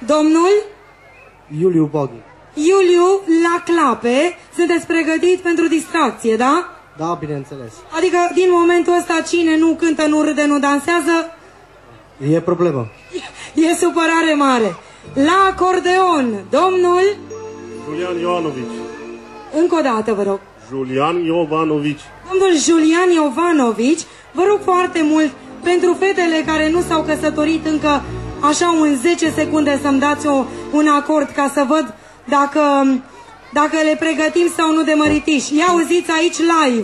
Domnul? Iuliu Boghi. Iuliu, la clape, sunteți pregătit pentru distracție, da? Da, bineînțeles. Adică, din momentul ăsta, cine nu cântă, nu râde, nu dansează? E problemă. E supărare mare. La acordeon, domnul? Julian Iovanovici. Încă o dată, vă rog. Julian Iovanovici. Domnul Julian Iovanovici, vă rog foarte mult, pentru fetele care nu s-au căsătorit încă, așa în 10 secunde să-mi dați un acord ca să văd dacă le pregătim sau nu de măritiș. Ia auziți aici live.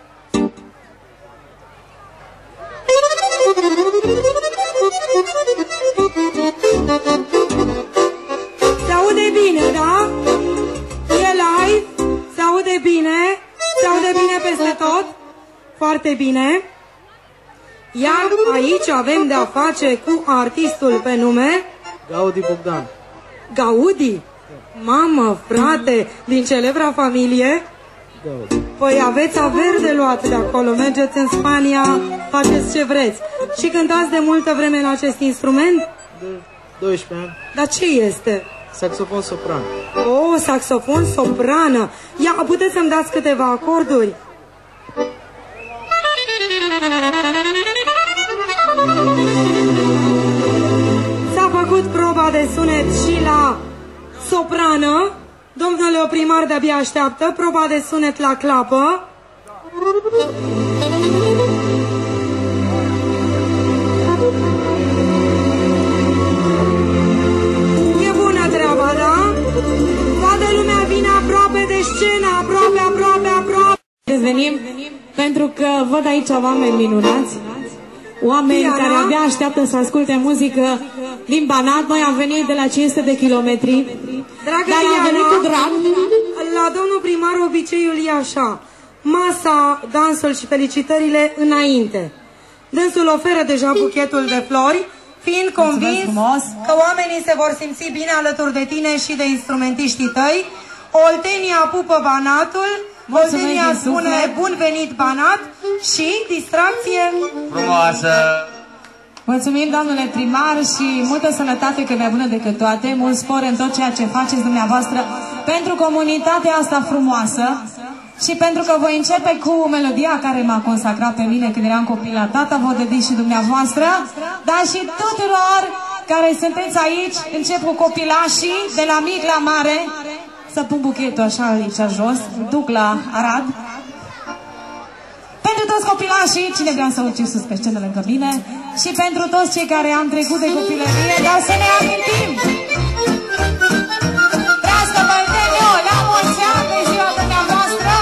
Se aude bine, da? E live, se aude bine, se aude bine peste tot. Foarte bine. Iar aici avem de-a face cu artistul pe nume Gaudi Bogdan. Gaudi? Mamă, frate, din celebra familie? Gaudi. Păi aveți averi de luat de acolo, mergeți în Spania, faceți ce vreți. Și cântați de multă vreme la acest instrument? De 12 ani. Dar ce este? Saxofon sopran. Oh, saxofon soprană. Ia, puteți să-mi dați câteva acorduri? S-a făcut proba de sunet și la soprană. Domnule primar de-abia așteaptă proba de sunet la clapă. E bună treaba, da? Toată lumea vine aproape de scenă, aproape. Venim pentru că văd aici oameni minunați, oameni care abia așteaptă să asculte muzică din Banat. Noi am venit de la 500 de kilometri, dar am venit cu drag. La domnul primar obiceiul e așa: masa, dansul și felicitările înainte. Dânsul oferă deja buchetul de flori, fiind convins că oamenii se vor simți bine alături de tine și de instrumentiștii tăi. Oltenia pupă Banatul, Oltenia spune bun venit Banat și distracție frumoasă. Mulțumim, domnule primar, și multă sănătate, că mai bună decât toate, mult spor în tot ceea ce faceți dumneavoastră pentru comunitatea asta frumoasă. Și pentru că voi începe cu melodia care m-a consacrat pe mine când eram copil la tata, vă dedic și dumneavoastră, dar și tuturor care sunteți aici. Încep cu copilașii, de la mic la mare. Să pun buchetul așa aici jos, duc la Arad. Pentru toți copilașii, cine vrea să urce sus pe scenă lângă mine, și pentru toți cei care am trecut de copilărie, dar să ne amintim. Trească băieteniu, la mulți ani de ziua dumneavoastră!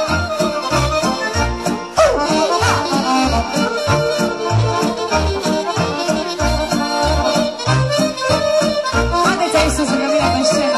Haideți aici sus lângă mine pe scenă.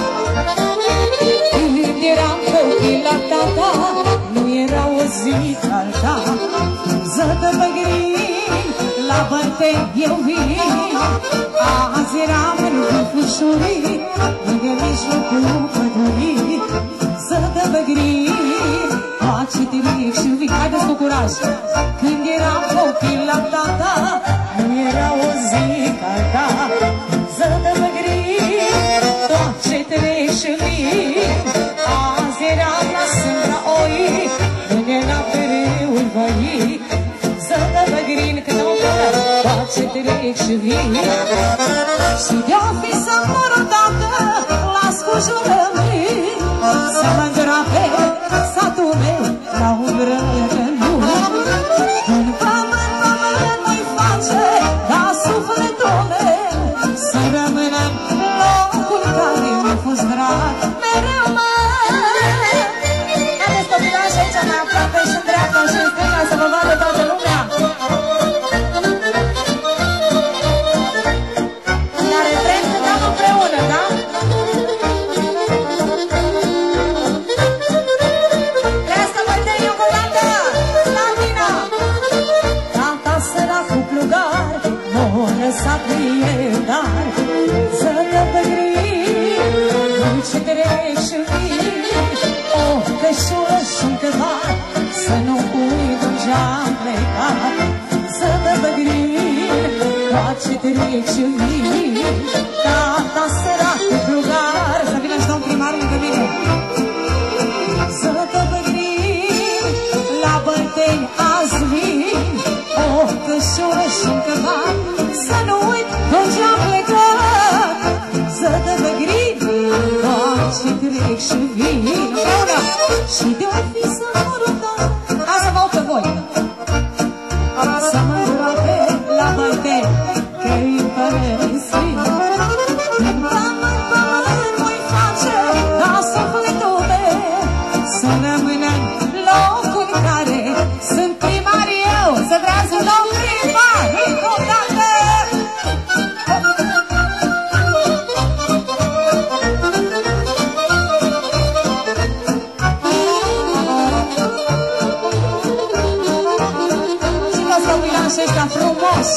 Când eram copil la tata, nu era o zi ca alta. Zătă băgării, la bătăi eu vin. Azi eram în Fâșurii, lângă mijlocul pădurii. Zătă băgării, face tiric și vin. Haideți cu curaj! Când eram copil la tata, nu era o zi ca alta. Zătă băgării, face tiric și vin. Azi eram la Sâmbra Oi, lângă la Perâul Văii. Zătă băgării, când o pără, face tiric și vin. Și de-o fi să mor odată, las cu jurământ, să mă îngroape satul meu la un rămân. În pământ voi face, dar sufletul meu să rămână în locul care mi-a fost drag mereu, mă. Haideți copilași aici mai aproape și în dreapta și în stânga să vă vadă toată lumea. La refren cântăm împreună, da? Trească bătăi încă o dată! Latina! Tata săracul plugar m-a lăsat mie dar. Zătă băgrii, dulce trec și vin. O cășură și-un căvar, să nu uit unde-am plecat. Zătă băgrii, face trec și vin. trec și vin împreună. Și de-o fi să mă rugăm, asta vă pe voi, să mă îngroape la bălte, că-i părăsit. Din pământ, pământ voi face, dar sufletul meu să rămână în locul în care sunt primar eu, să trează domn primar, încă o dată. Și ăștia frumos.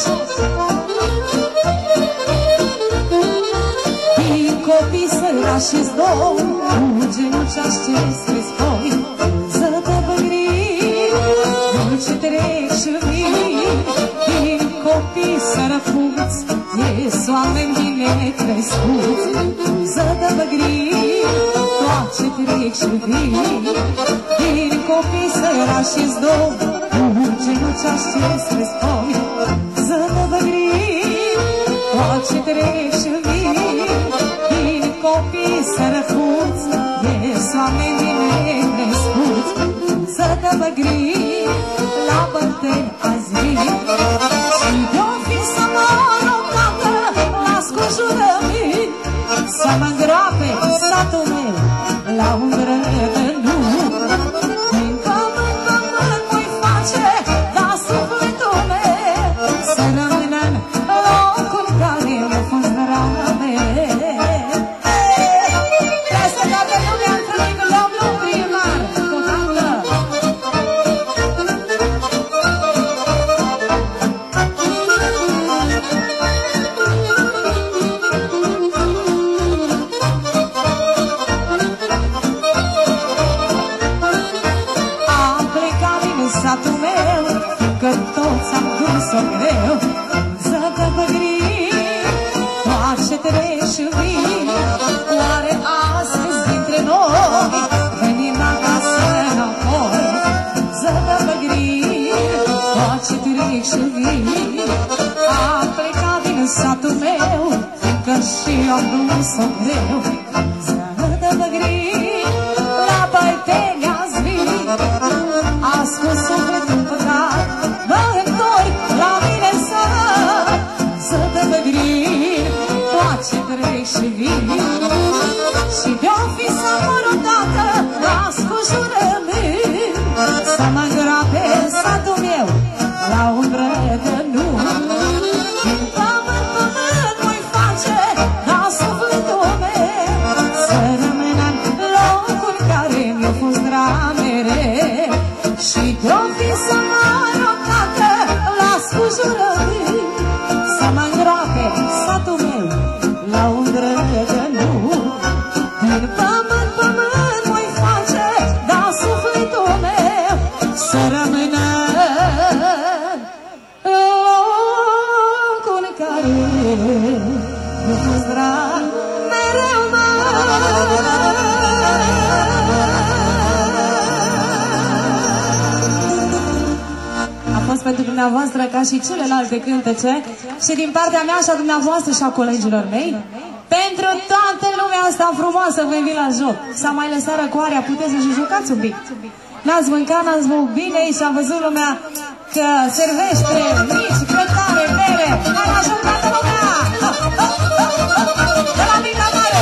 Din copii sărași-s două, cu genuceași ce spui, zătă băgrii, dulce trec și vin. Din copii sărăfuți, ies oameni bine crescuți, zătă băgrii, toace trec și vin. Din copii sărași-s două, genuceași ce spui, zătă băgrii, toace trec și vin. Din copii sărăfuți, ies oameni bine crescuți, zătă băgrii, la bălteni azi vin. Și de-o fi să mă rogată, las cu jurământ, să mă îngroape satul meu la un grădănuț. Din pământ, pământ voi face, dar sufletul meu să rămână în locul care mi-a fost drame. Peste toată lumea întâlnim domnul primar, cu dată. Am plecat din satul meu, că toți am dus-o greu, zătă băgrii, toace trec și vin. Oare astăzi dintre noi venim acasă înapoi, zătă băgrii, toace trec și vin. Am plecat din satul meu, că și eu am dus-o greu, zătă băgrii, la bălteni azi vin. Ascult sufletul păcat, mă întorc la mine să-tă băgrin, toace trec și vin. Și de-o fi să mor odată, las cu jurământ, să mă îngroape satul meu la un grădănuț. Din pământ, pământ voi face, dar sufletul meu să rămână în locul care mi-a fost dramere. Și de-o fi să mă rogată, las cu jurământ, să mă îngroape satul meu la un grădănuț. Din pământ, pământ voi face, dar sufletul meu să rămână în locul în care mi-a fost drag mereu, pentru dumneavoastră ca și celelalte cântece și din partea mea și a dumneavoastră și a colegilor mei. Pentru toată lumea asta frumoasă vă invit la joc. S-a mai lăsat răcoarea, puteți să-și jucați un pic. N-ați mâncat, n-ați băut bine și a văzut lumea că servește mici, grătare, bere. Hai la joc, toată lumea! De la mic la mare!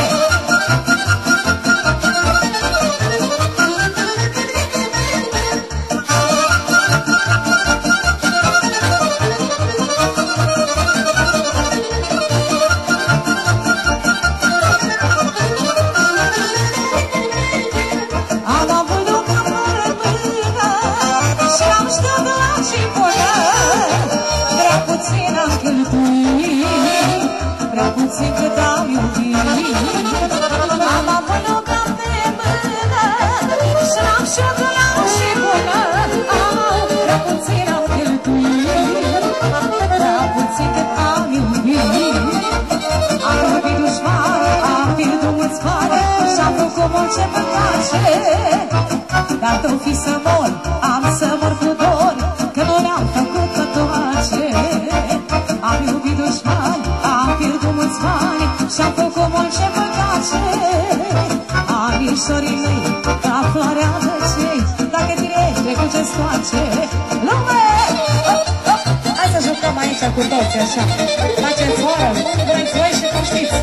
Prea puțin cât am iubit, am avut lumea pe mână și l-am șocolat și bună. Prea puțin am cheltuit, prea puțin cât am iubit. Am iubit dușmani, am pierdut mulți bani și-am făcut multe păcace. Dar tot fi să mor, am să mor cu dor, că nu le-am făcut pătoace. Am iubit dușmani, am pierdut mulți bani și-am făcut multe păcace. Am ieșit anișorii mei, ca floarea de cei, dacă trece cu ce scoace lume. Hai să jucăm aici cu toți, așa. Faceți oră, cum vreți voi și cum știți.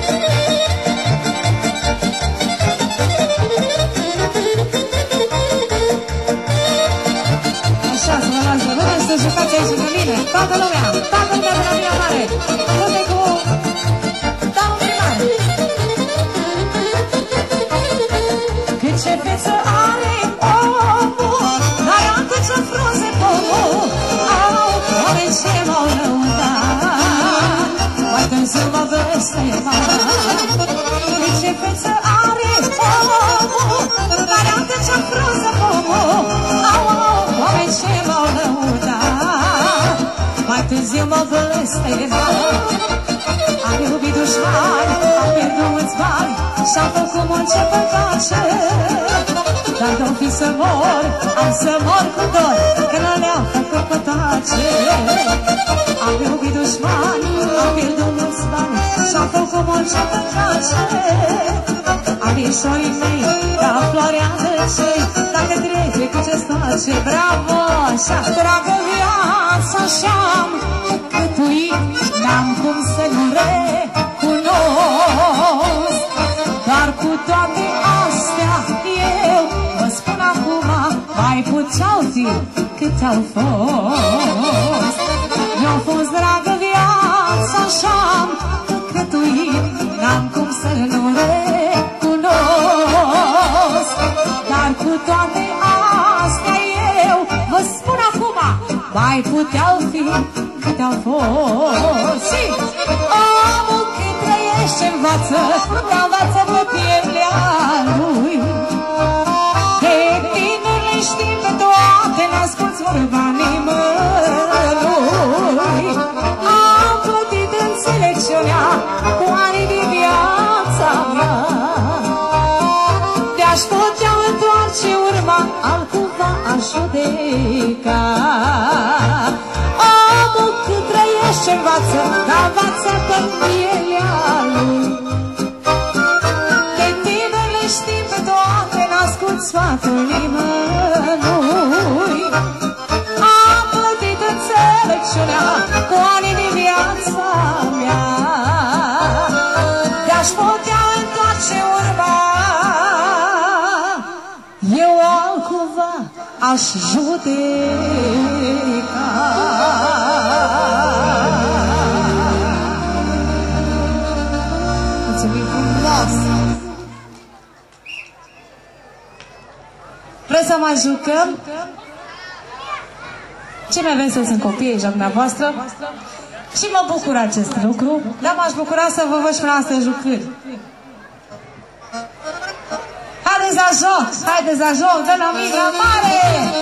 Așa, să vă luați de mână și să jucați aici de mine. Toată lumea de la mine mare. Lume cu domnul primar. Cât ce feță are omul, arată ce frunze pomul. Au, oameni ce m-au lăudat, mai târziu mă blestemat. Cât ce feță are omul, arată ce frunze pomul. Au, oameni ce m-au lăudat, mai târziu mă blestemat. Am iubit dușmani, am pierdut mulți bani și-am făcut multe păcace. Dar de-o fi să mor, am să mor cu dor, că nu le-am făcut păcace. Am iubit dușmani, am pierdut mulți bani și-am făcut multe păcace. Anișorii mei, ca floarea de cei, dacă trece cu ce stoace. Bravo, așa, dragă viața și-am câtuit, n-am cum să nu recunosc. Dar cu toate astea eu vă spun acum, mai puteau fi cât au fost. Mi-au fost dragă viața și-am câtuit, n-am cum să nu recunosc. Dar cu toate astea eu vă spun acum, mai puteau fi cât au fost. Și omul cât trăiește învață, dar învață pe pielea lui. De tine le știm pe toate, n-asculți vorba nimănui. Am plătit înțelepciunea cu ani din viața mea. De-aș putea întoarce urma, altcumva aș judeca. Omul cât trăiește învață, dar învață pe pielea lui. De tine le știm pe toate, n-ascult sfatul nimănui. Am plătit înțelepciunea cu ani din viața mea. De-aș putea întoarce urma, eu altcumva aș judeca. Mulțumim frumos! Vreți să mai jucăm? Ce mai vreți să sunt copiii aici, dumneavoastră? Și mă bucur acest lucru, dar m-aș bucura să vă văd și la astea jucări. Haideți la joc! Haideți la joc! De la mic la mare!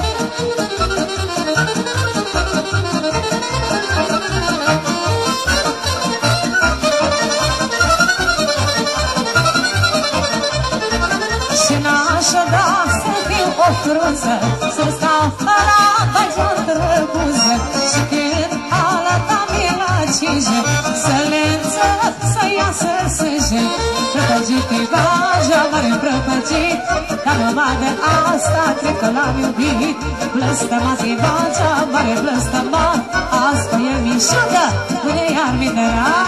Și n-aș da să fiu o frunză, să stau la baijon drăguză. Și când alăta mie la cije, să le înțăp, să iasă sânge. Prăpăgit-i baja, mare prăpăgit, dar numai de asta cred că l-am iubit. Blăstămat-i baja, mare blăstămat, asta e mișugă, până iar mineral.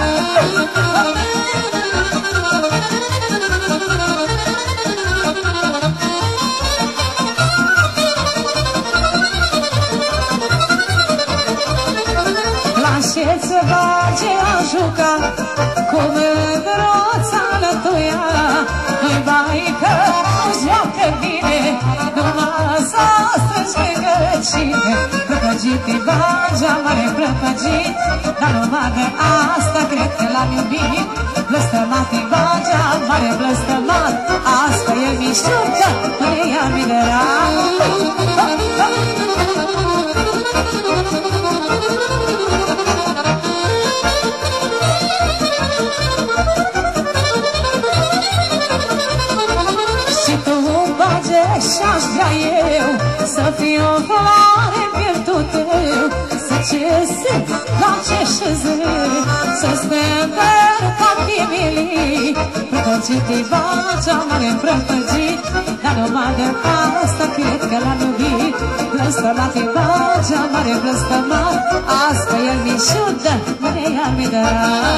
Planșet se bage a juca, cu mândruța lătuia. Îi baică, nu joacă bine, numai s-a strâns pe găcine. Prăpăgit-i bage, mare prăpăgit, dar numai de asta cred că l-am iubit. Blăstămat-i bage, mare blăstămat, asta e mișucă, până ea mineral. Și-aș vrea eu să fiu o floare în pieptul tău, să cese la ce șezări, să stândăr ca chimilii. prăpăgit, Iva cea mare prăpăgit, dar numai de asta cred că l-a iubit. Blăstămat Iva cea mare blăstămat, asta el mi șudă, mâine ea mi dă.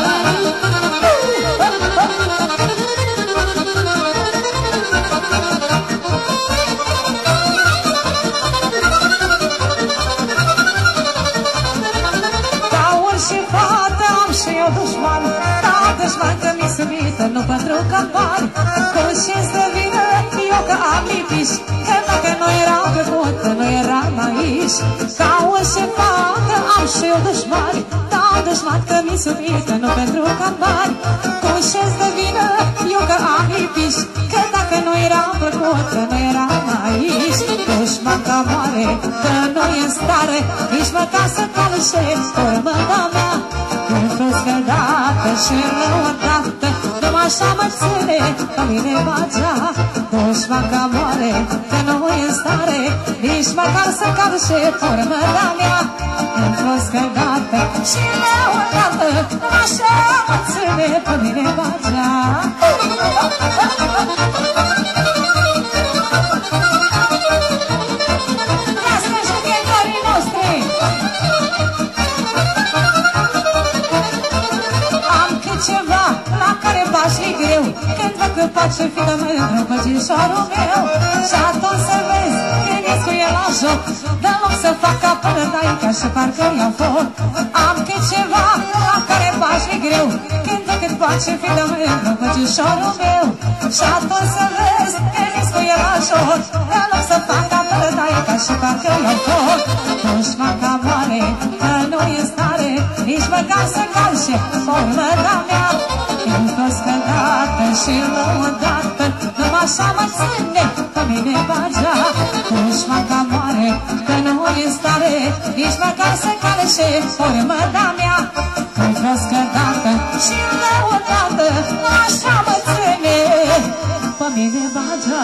Dușman, da, dușman că mi se mită, nu pentru campani. Cu ce să vină, eu că am lipiș, că dacă nu era pe cotă, nu eram aici. Ca orice fată am și eu dușmani, da, dușman că mi se mită, nu pentru campani. Cu ce să vină, eu că am lipiș, că dacă nu era pe cotă, nu eram aici. Dușman ca moare, că nu e în stare, nici măcar să calce următa mea. Când fost căldată și răudată, numai așa mă ține pe mine bagea. Dușman ca moare, că nu e în stare, nici măcar să calce următa mea. Când fost căldată și răudată, numai așa mă ține pe mine bagea. Lasă-mă jucătorii noștri! Ceva la care bași greu, când văd că face fică mea drăpăgișorul meu. Și atunci să vezi că ies cu el la joc, dă loc să fac ca până daica și parcă ia foc. Am cât ceva la care bași greu, când văd că face fică mea drăpăgișorul meu. Și atunci să vezi că ies cu el la joc, dă loc să fac ca până daica și parcă ia foc. Dușman ca moare, că nu e stare, nici măcar să calce următa mea. Când fost căldată și lăudată, numai așa mă ține pe mine bagea. Dușman ca moare, că nu e stare, nici măcar să calce următa mea. Când fost căldată și lăudată, numai așa mă ține pe mine bagea.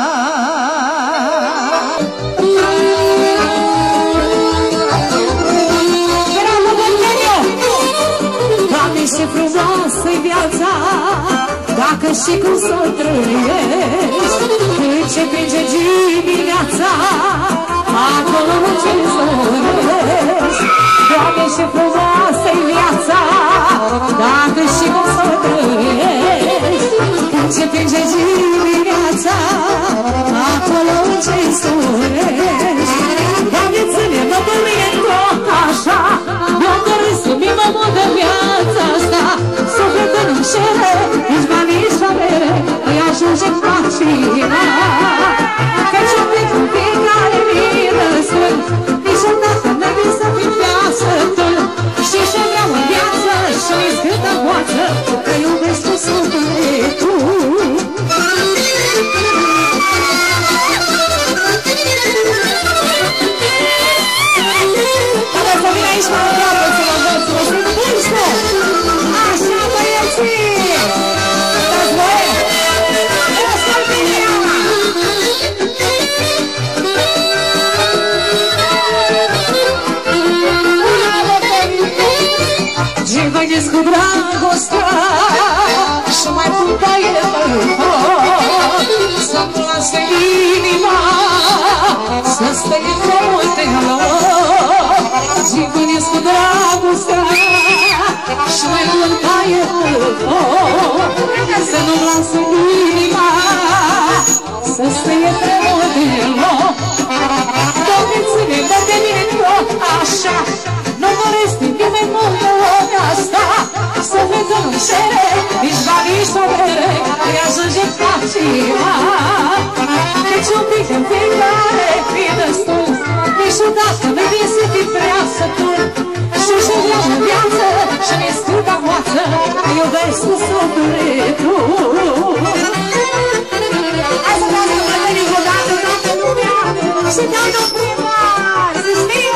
Ce frumoasă-i viața, dacă și cum să o trăiești. Când ce prinde dimineața, acolo ce zorești. Doamne, ce frumoasă-i viața, dacă și cum să o trăiești. Când ce prinde dimineața, acolo ce zorești. Doamne, ține-mă pe mine tot așa, mi-o doresc să mi mă mult de viața asta. Sufletul nu-mi șere, nici bani, nici avere, îi ajunge facina. Căci un pic în fiecare vină sunt, niciodată n-ai vin să fii viață tu. Știi ce vreau în viață și mi-s câtă poață, că iubesc cu sufletul. Trebuie să vin aici mai aproape să mă văd, să mă simt pușcă. Așa, băieții! Dați voie! Ăsta-l bine, Ana! Ce vedeți cu dragostea și mai putea e să-mi lase inima, să stai cu multe loc. Ce vedeți cu dragostea și mai putea e să nu-mi lasă inima, să stai cu multe loc. Doamne, ține-mă de mine tot așa, nu doresc nimeni mult de lumea asta. Sufletul nu-mi cere, nici bani, nici avere, îi ajunge facina. Deci un pic în fiecare fi destul, niciodată nu-i vin să fii prea sătul. Știu ce vreau în viață și mi-e scârba moață, că iubesc cu sufletul. Hai să vreau să mă întâlnim o dată toată lumea și domnul primar, să știe!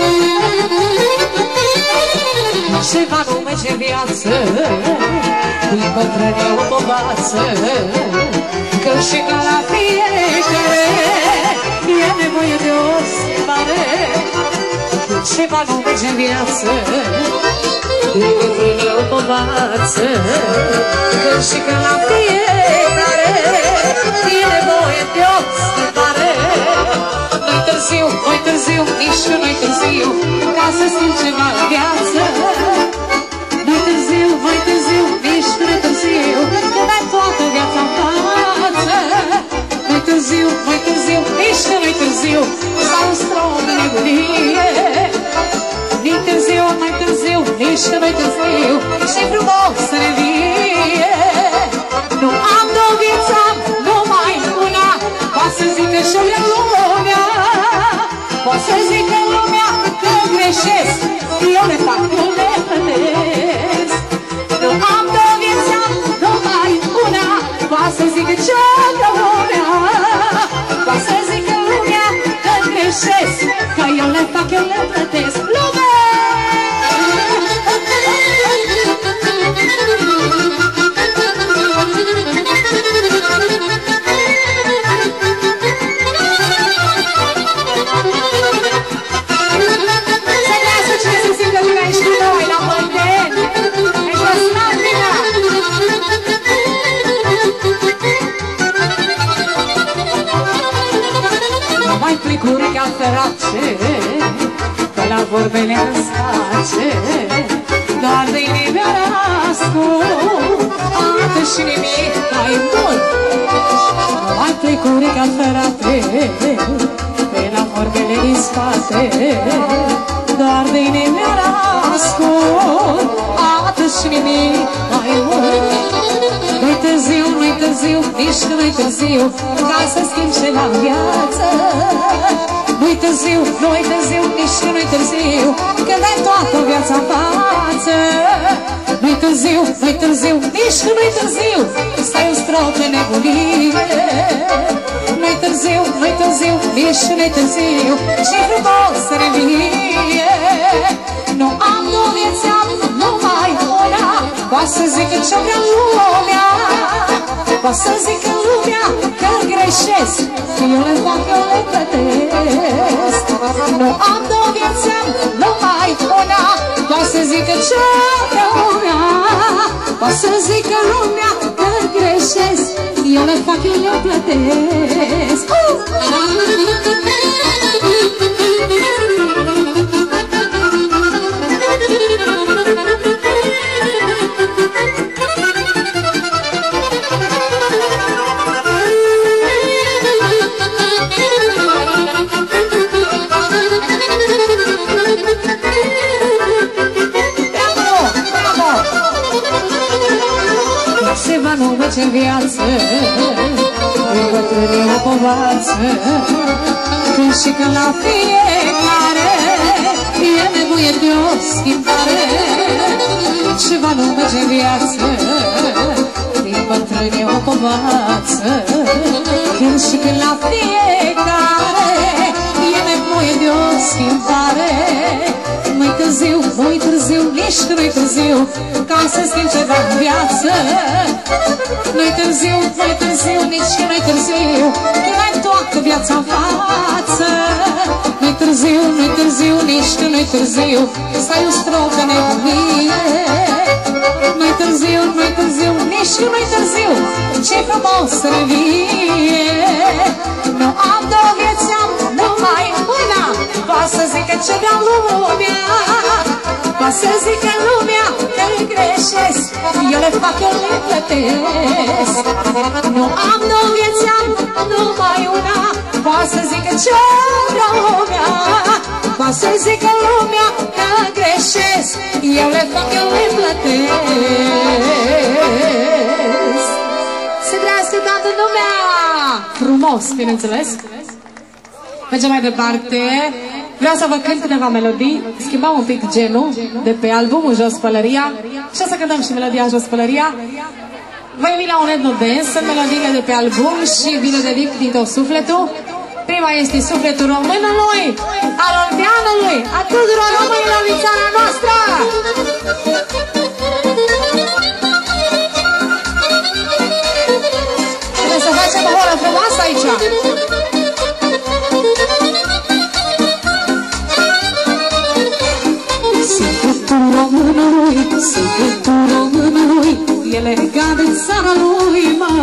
Ceva nu merge în viață, Din bătrâni o povață, că și ca la fiecare e nevoie de o schimbare. Ceva nu merge în viață, din bătrâni o povață, că și ca la fiecare e nevoie de o schimbare. Nu-i târziu, nu-i târziu, nici nu-i târziu, ca să schimbi ceva în viață. Nu-i târziu, nu-i târziu, nici nu-i târziu, când ai toată viața în față. Nu-i târziu, nu-i târziu, nici nu-i târziu, sau un strop de nebunie. Nu-i târziu, nu-i târziu, nici nu-i târziu, și-i frumos să revie. Nu am două vieți, am numai una, poate să zică și-o vrea lumea. Poate să zică lumea că greșesc, eu le fac, eu le plătesc. Nu am două vieți, am numai una, poate să zică ce-o lumea. Poate să zică lumea că greșesc, că eu le fac, eu le plătesc. Lume! Cu urechea ferace, că la vorbele răsface, doar de inimioara ascult, arată și nimic mai mult. Mai plec cu urechea ferace, pe la vorbele din spate, doar de inimioara ascult, arată și nimic mai mult. Nu-i târziu, nu-i târziu, nici că nu-i târziu, ca să schimbi ceva în viață. Nu-i târziu, nu-i târziu, nici că nu-i târziu, când ai toată viața în față. Nu-i târziu, nu-i târziu, nici că nu-i târziu, stai un strop de nebunie. Nu-i târziu, nu-i târziu, nici că nu-i târziu, și-i frumos să revie. Nu am două vieți, am numai una, poate să zică ce-o vrea lumea. Poate să zică lumea că greșesc, că eu le fac, eu le plătesc. Nu am două vieți, am numai una, poate să zică ce-o vrea lumea. Poate să zică lumea că greșesc, eu le fac, eu le plătesc. Ceva nu merge în viață, e bătrâni o povață, când și când la fiecare e nevoie de o schimbare. Ceva nu merge în viață, e bătrâni o povață, când și când la fiecare e nevoie de o schimbare. Nu-i târziu, nu-i târziu, nici că nu-i târziu, ca să schimbi ceva în viață. Nu-i târziu, nu-i târziu, nici că nu-i târziu, când ai toată viața în față. Nu-i târziu, nu-i târziu, nici că nu-i târziu, să ai un strop de nebunie. Nu-i târziu, nu-i târziu, nici că nu-i târziu, ce-i frumos să revie. Nu am două vieți, am numai una, poate să zică ce vrea lumea. Poate să zică lumea că greșesc, eu le fac, eu le plătesc. Nu am două vieți, am numai una, poate să zică ce vrea lumea. Poate să zică lumea că greșesc, eu le fac, eu le plătesc. Să trăiască toată lumea! Frumos, bineînțeles. Mergem mai departe. Vreau să vă cânt câteva melodii. Schimbăm un pic genul de pe albumul Jos Pălăria și o să cântăm și melodia Jos Pălăria. Vă invit la un etnodance, sunt melodiile de pe album și vi le dedic din tot sufletul. Prima este sufletul românului, al olteanului, a tuturor românilor din țara noastră. legat de țara lui, mă.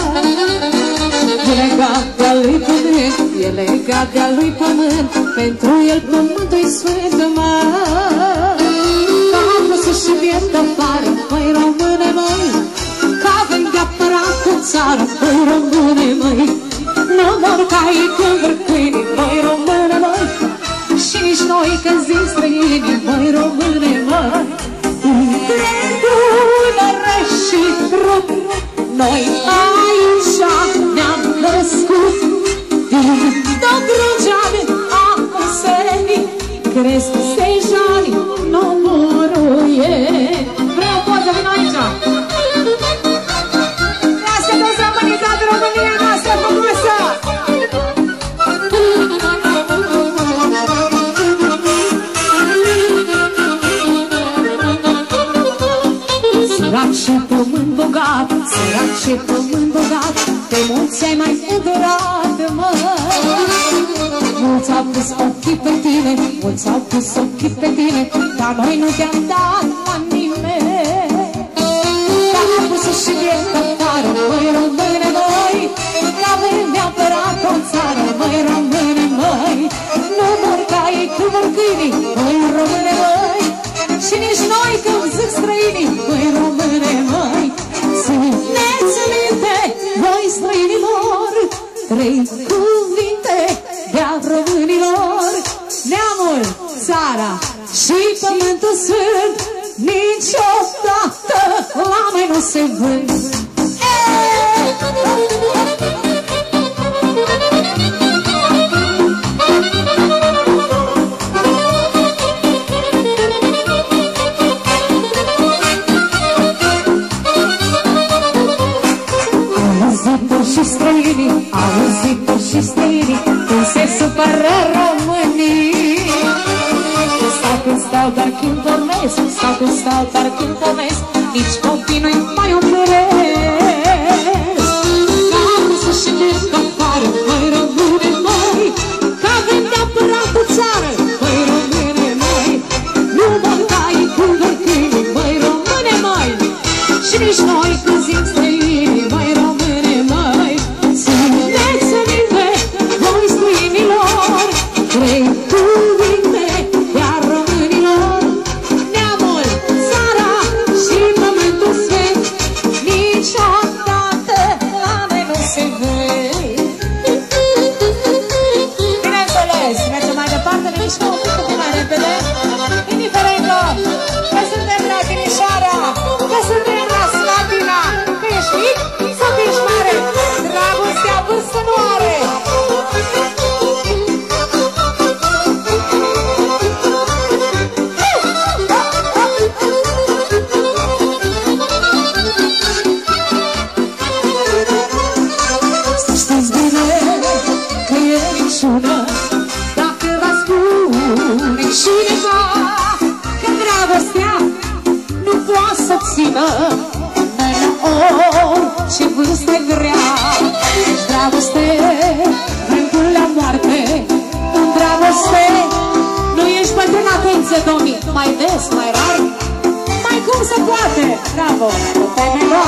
E legat de-a lui pământ, e legat de-a lui pământ, pentru el pământul-i sfânt, mă. Ca apă să-și vietă afară, măi române, măi, că avem de apărat cu țară, măi române, măi. Nu mor cai când vră câinii, măi române, măi, și nici noi când zi străinii, măi române, măi. Între Dunăre și Prut, noi aici ne-am născut. Din Dobrogea acum serii cresc stejanii, nomorul e. Vreau poză, vin aici. Lasă toți românii, toată România noastră frumoasă. Sărac și pământ bogat, sărac și pământ bogat, pe mulți ai mai îndurat, mă. Mulți au pus ochii pe tine, mulți au pus ochii pe tine, dar noi nu te-am dat la nimeni. Dar am pus și vietă afară, măi române, măi, că avem neapărat o țară, măi române, măi. Nu mor cai cu mor câinii, măi române, măi, și nici noi când zic străinii, măi române, măi. Țineți minte, voi străinilor, trei cuvinte de-a românilor. Neamul, țara și pământul sfânt, niciodată la noi nu se vând. Și străinii, auzitul și străinii, cum se supără românii. Stau când stau, dar când dormesc, stau când stau, dar când dormesc, nici copii nu-i mai opresc. Că am să-și merg afară, măi române, măi, că avem de-apărat cu țară, măi române, măi. Nu mă dai cu câinii, măi române, măi, și nici noi când zic străinii, măi române, măi. Țineți minte, voi străinilor, trei cuvinte de-a românilor. Neamul, țara și pământul sfânt, niciodată la noi nu se vând. Bineînțeles, mergem mai departe, ne mișcă un pic mai repede, indiferent că suntem la Timișoara, că suntem la Slatina, că ești mic sau că ești mare, dragostea vârstă nu are. Știți bine că e minciună dacă va spune cineva că dragostea nu poate să țină orice vârstă grea. Ești dragoste, vrem până la moarte. În dragoste nu ești bătrân, atenție, domnii, mai des, mai rar, mai cum se poate. Bravo! Femeia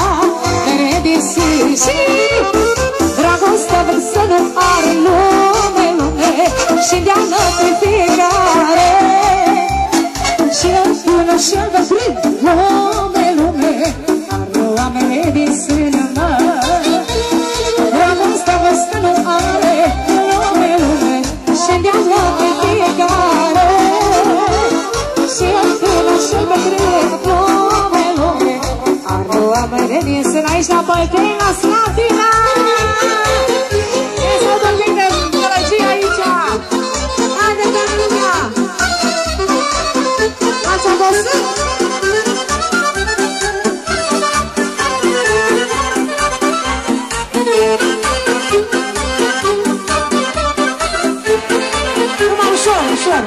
și dragostea vârstă nu are lume, lume, și îndeamnă pe fiecare. Și el până și el bătrân, lume, lume, oameni din sână, mă. Dragostea vârstă nu are lume, lume, și îndeamnă pe fiecare. Și el până și el bătrân, lume, lume, are oameni din sână. Aici la Bălteni, la Slatina. E să dăm pic de gălăgie aici. Haide, dăm lumea. Ați obosit? Numai ușor, ușor.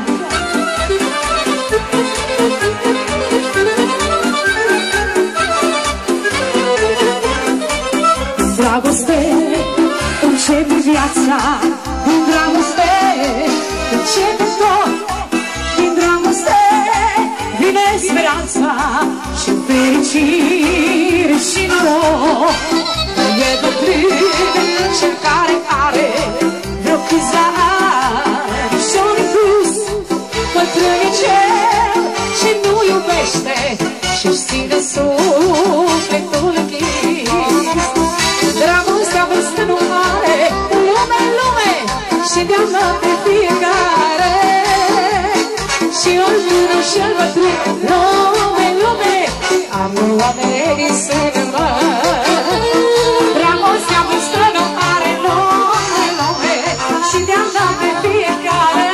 Dragoste, începe viața. Din dragoste, începe tot. Din dragoste, vine speranța și fericire. și noroc. E bătrân cel care are vreo câțiva ani și-o refuz. Bătrân e cel ce nu iubește și-și ține sufletul închis. Dragostea vârstă nu are lume în lume și de-amă pe fiecare. Și o-l vină și-l bătrân, lume în lume, am oamenii sunt în mă. Dragostea vârstă nu are lume în lume și de-amă pe fiecare.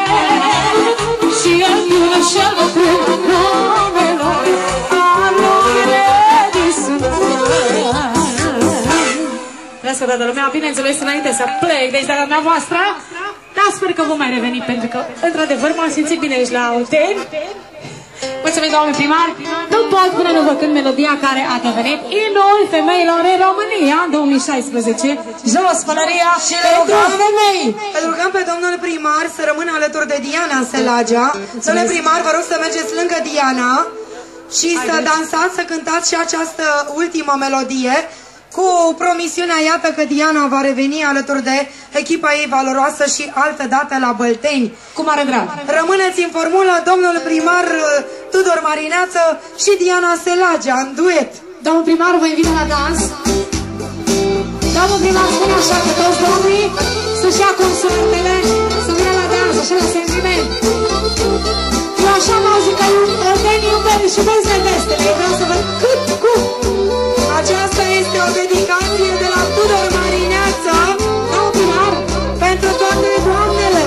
Și o-l vină și-l bătrân, lume în lume, am oamenii sunt în mă. Vreau să toată lumea, bineînțeles, înainte să plec de aici de la dumneavoastră, dar sper că vom mai reveni, pentru că, într-adevăr, m-am simțit bine aici la Olteni. Mulțumim, doamne primar. Nu pot până nu vă cânt melodia care a devenit imnul femeilor în România în 2016. Jos pălăria pentru femei. Îl rugăm pe domnul primar să rămână alături de Diana Selagea. Domnule primar, vă rog să mergeți lângă Diana și să dansați, să cântați și această ultimă melodie, cu promisiunea, iată că Diana va reveni alături de echipa ei valoroasă și altă dată la Bălteni. Cu mare drag. Rămâneți în formulă, domnul primar Tudor Marineață și Diana Selagea în duet. Domnul primar vă invită la dans. Domnul primar spune așa că toți domnii să-și ia consortele, să vină la dans, așa la sentiment. Eu așa m-au zis că Oltenii iubesc și vezi nevestele. Eu vreau să văd cât, cum. Aceasta este o dedicație de la Tudor Marineață, domnul primar, pentru toate doamnele.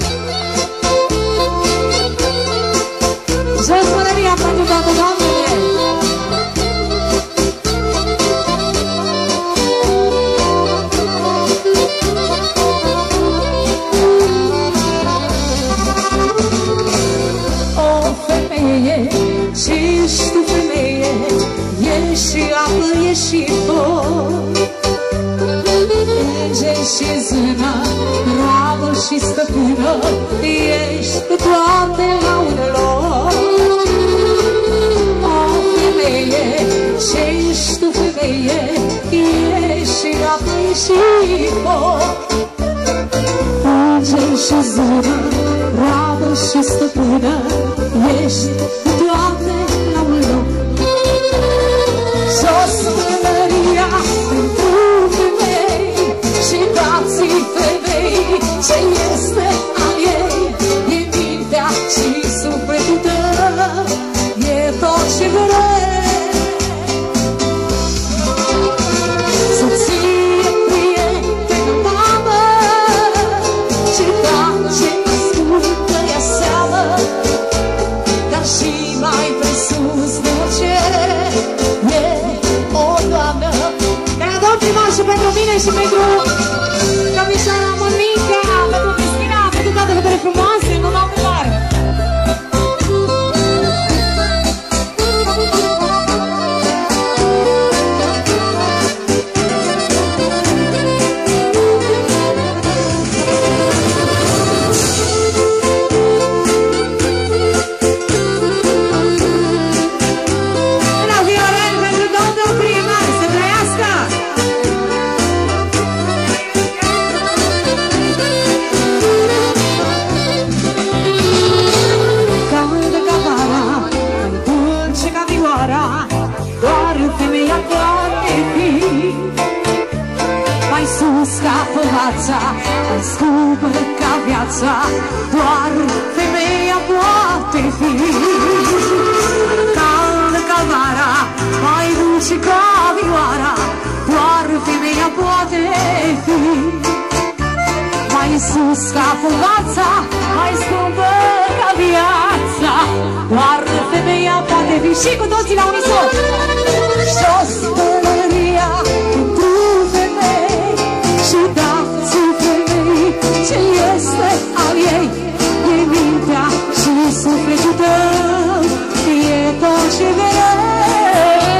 Jos pălăria pentru toate doamnele. O femeie, ce ești tu femeie, ești și apă, ești și foc. Înger și zână, roabă și stăpână, ești cu toate la un loc. O femeie, ce ești tu femeie, ești și apă, ești și foc. Înger și zână, roabă și stăpână, ești cu toate la un loc. Jos pălăria pentru femei și dați-i femei ce este al ei. E mintea și sufletul tău, e tot ce vrei. Să-ție prieteni mamă, ce face ascultă-i seamă, dar și mai presus de orice e o doamnă. De la domn primar și pentru mine și pentru domnișoara Monica, pentru Cristina, pentru toate fetele frumoase, nu m-am primar. Mai scumpă ca viața, doar femeia poate fi. Caldă ca vara, mai dulce ca vioara, doar femeia poate fi. Mai sus ca făgața, mai scumpă ca viața, doar femeia poate fi. Și cu toții la unison. Jos pălăria pentru femei și dați-i femei ce este al ei. E mintea și sufletul tău, e tot ce vrei.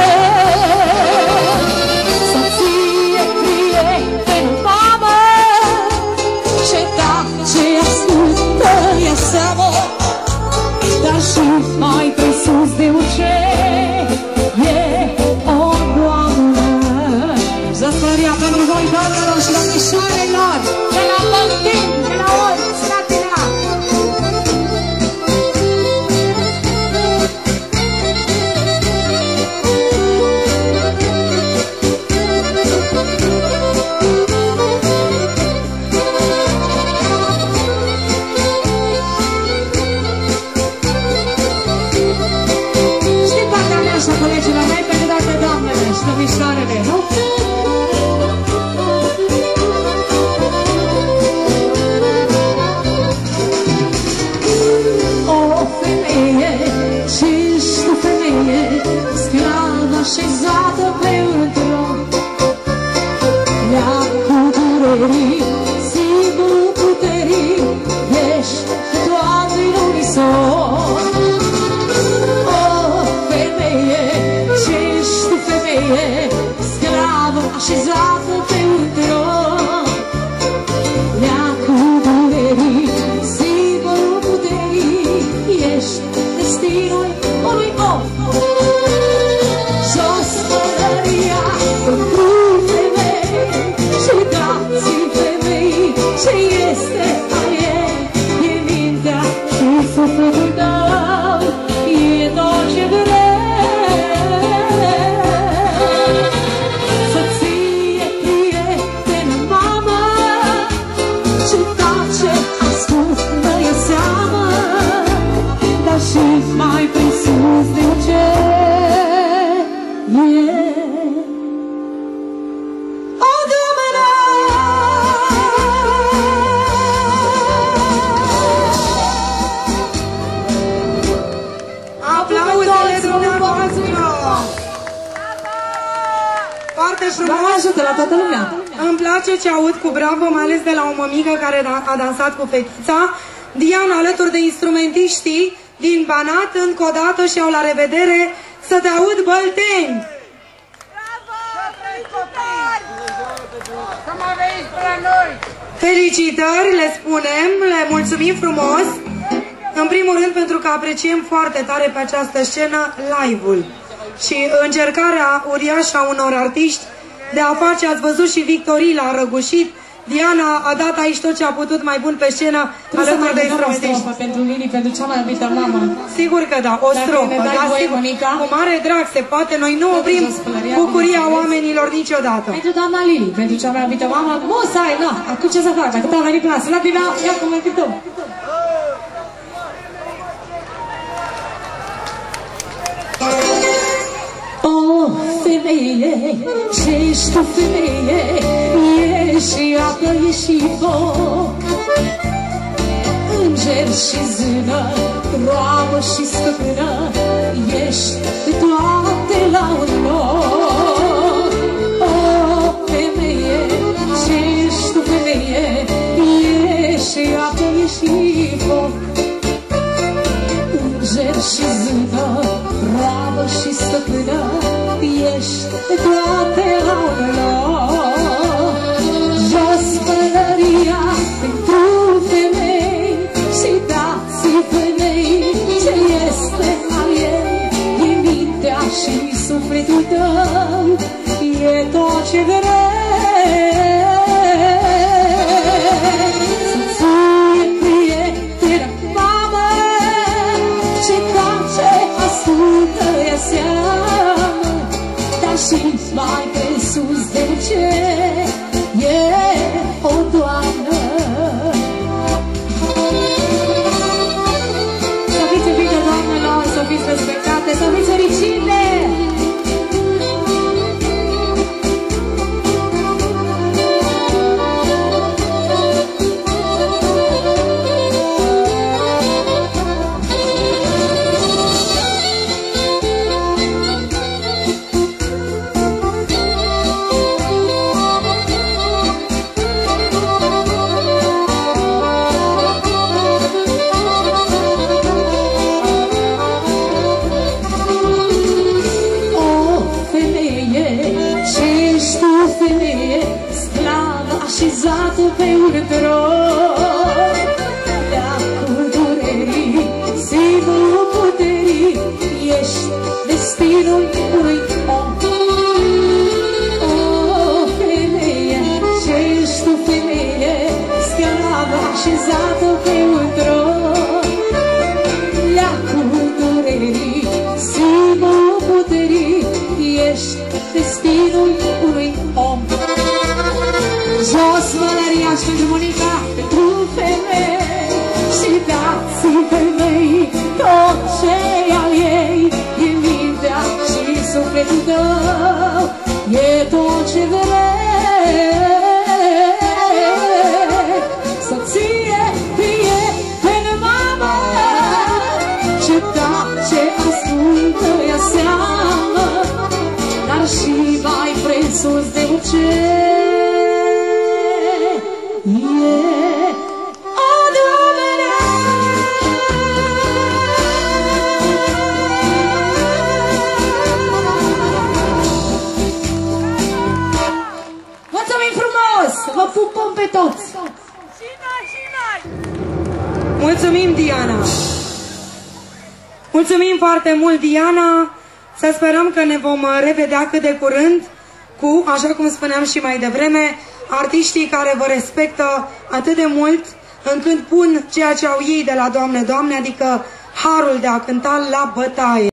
Să ție prieteni mamă, ce tace ascultă-i seamă, dar și mai presus de orice e o soarele, nu? O femeie, ce-ești tu femeie, sclavă așezată pe un tron, leacul durerii, simbolul puterii, ești toate în unison. O femeie, ce-ești tu femeie, sclavă așezată pe un tron, leacul durerii, simbolul puterii, ești destinul unui om. Jos pălăria pentru femei și dați femei ce este a ei, e mintea și sufletul tău, e tot ce vrei. Să-ție prietenă, mamă, ce tace, ascult, nu e seamă, dar și mai presus de ce e o domenă. Aplauzele dumneavoastră! Foarte Doamne frumos! ajută la toată lumea! Îmi place ce aud cu bravo, mai ales de la o mămică care a dansat cu fetița. Diana alături de instrumentiștii din Banat, încă o dată și au la revedere, să te aud Bălteni! Felicitări, le spunem, le mulțumim frumos, în primul rând pentru că apreciem foarte tare pe această scenă live-ul și încercarea uriașă a unor artiști de a face, ați văzut și Victorila a răgușit, Diana a dat aici tot ce a putut mai bun pe scenă alături de instrumentiști. Pentru Lili, pentru cea mai iubită mamă. Sigur că da, o strofă, da, sigur, cu mare drag se poate, noi nu oprim bucuria oamenilor niciodată. Pentru doamna Lili, pentru cea mai iubită mamă, musai, nu, acum ce să fac, dacă te-am venit clasă, la tine, ia cum mai cântăm. O femeie, ce-ești tu femeie, e și apă, e și foc, înger și zână, roabă și stăpână, ești toate la un loc. O femeie, ce-ești tu femeie, e și apă, e și foc, înger și zână, roabă și stăpână, ești toate la un loc. Jos pălăria pentru femei și dați femei ce este al ei, e mintea și sufletul tău, e tot ce vrei. Să-ție prietenă, mamă, ce tace, ascultă, e seamă, dar și mai presus de ce e o doamnă. Să fiți iubite, doamnelor, să fiți respectate, să fiți fericite! Așezată pe un tron, leacul durerii, simbolul puterii, ești destinul unui om. O femeie, ce-ești tu femeie, sclavă așezată pe un tron, leacul durerii, simbolul puterii, ești destinul unui om. Jos mălăria și pentru Monica, pentru femei și dați femei tot ce e al ei, e mintea și sufletul tău, e tot ce vrei. Să-ție prieten, mamă, ce tace, ascultă, ia seamă, dar și mai presus de orice e adevărat. Mulțumim frumos! Vă pupăm pe toți! Mulțumim, Diana! Mulțumim foarte mult, Diana! Să sperăm că ne vom revedea cât de curând cu, așa cum spuneam și mai devreme, artiștii care vă respectă atât de mult încât pun ceea ce au ei de la Doamne, Doamne, adică harul de a cânta la bătaie.